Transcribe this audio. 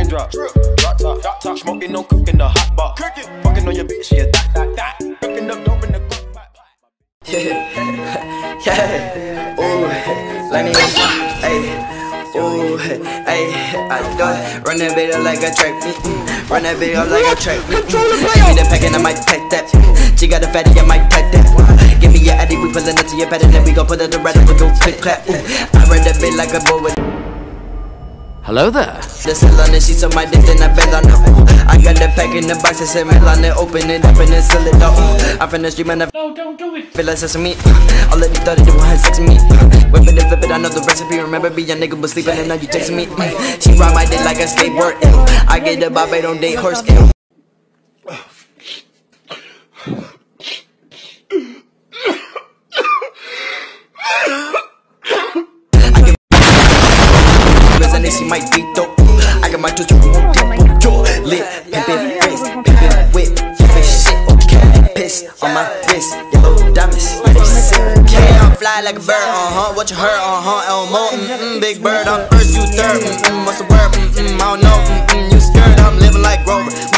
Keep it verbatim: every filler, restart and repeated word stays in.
drop, drop top, drop top, smoking, no cooking, the hot bar, fucking on your bitch, yeah, that, that, that, cooking up dope in the crock pot. Yeah, yeah, ooh, Lenny, ayy. Ooh, ayy, I go run that bitch up like a track, mm-mm. Run that bitch up like a track, mm-mm. Give me the pack and I might pack that. She got a fatty, I might pack that. Give me your addy, we pullin' up to your pad and then we gon' put it to red and we gon' click clap. Ooh, I run that bitch like a bull with. Hello there. The cell on it, she saw my dick, then I fell on her. Ooh, I got the pack in the box, I said mail on it, open it up and then seal it up. Ooh, I'm from the street, man, I No, don't do it. feel like sesame. All of these thought they want sex with me. Whip it and flip it, I know the recipe. Remember being a nigga but sleeping and now you texting me. She ride my dick like a skateboard. I get the bob, I don't date horse. And they see my beat though. I got my two yo lit, pimpin' wrist, pimpin' whip, pimpin' shit, okay. Piss on my wrist, yellow diamonds, yeah they sick. Okay, I'm fly like a bird, uh huh. What you heard, uh huh. Elmo, mm mm, big bird, I'm first, you third, mm mm. What's the word, mm mm, I don't know, mm mm. You scared, I'm living like Grover.